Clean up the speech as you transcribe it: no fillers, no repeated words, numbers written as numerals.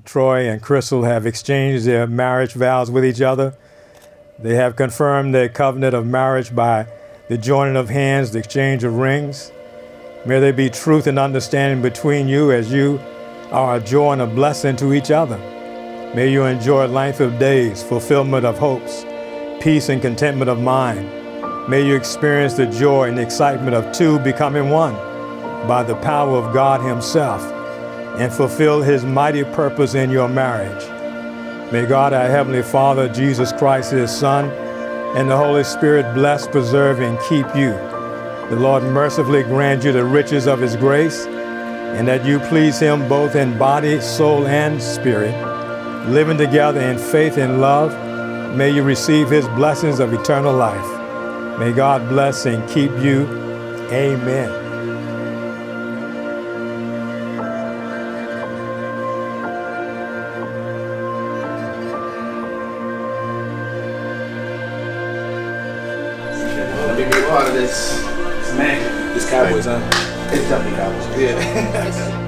Troy and Crystal have exchanged their marriage vows with each other. They have confirmed their covenant of marriage by the joining of hands, the exchange of rings. May there be truth and understanding between you as you are a joy and a blessing to each other. May you enjoy length of days, fulfillment of hopes, peace and contentment of mind. May you experience the joy and the excitement of two becoming one by the power of God Himself and fulfill His mighty purpose in your marriage. May God, our Heavenly Father, Jesus Christ, His Son, and the Holy Spirit bless, preserve, and keep you. The Lord mercifully grant you the riches of His grace, and that you please Him both in body, soul, and spirit, living together in faith and love. May you receive His blessings of eternal life. May God bless and keep you. Amen. Let me be a part of this. Man, this Cowboys, huh? It's definitely Cowboys. Yeah.